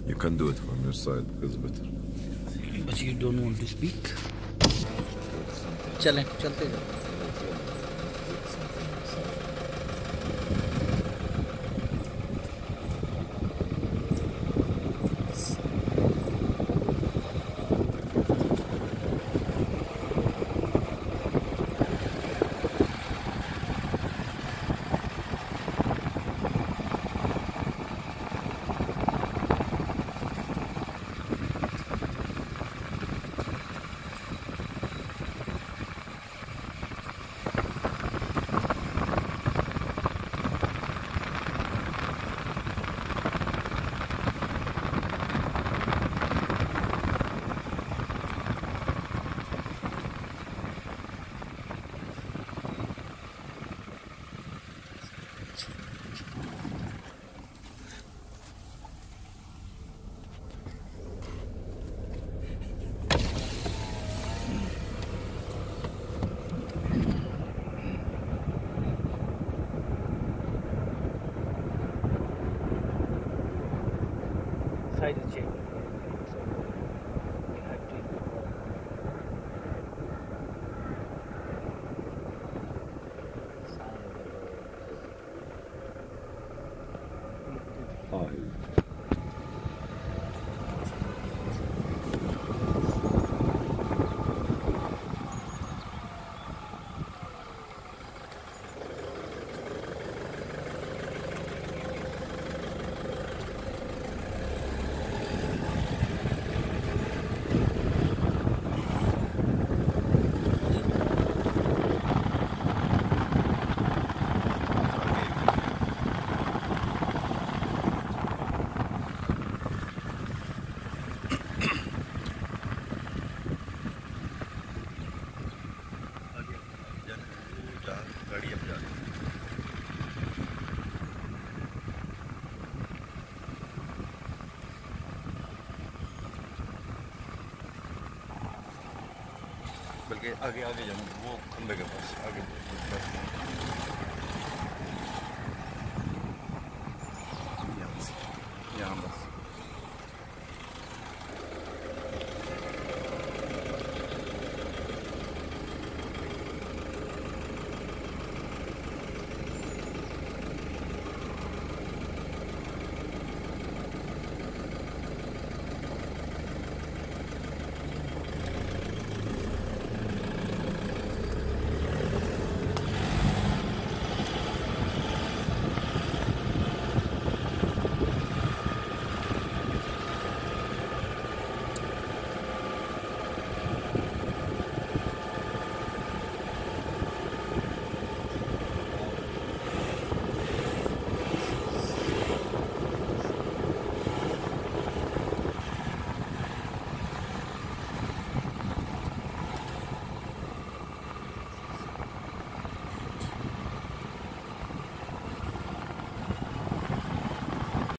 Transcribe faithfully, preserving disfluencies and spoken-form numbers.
You can do it from your side because better. But you don't want to speak. चलें चलते जाओ. Side is changing. So we have to sound of the road. Hi. बल्कि आगे आगे जाना वो खंबे के पास आगे बस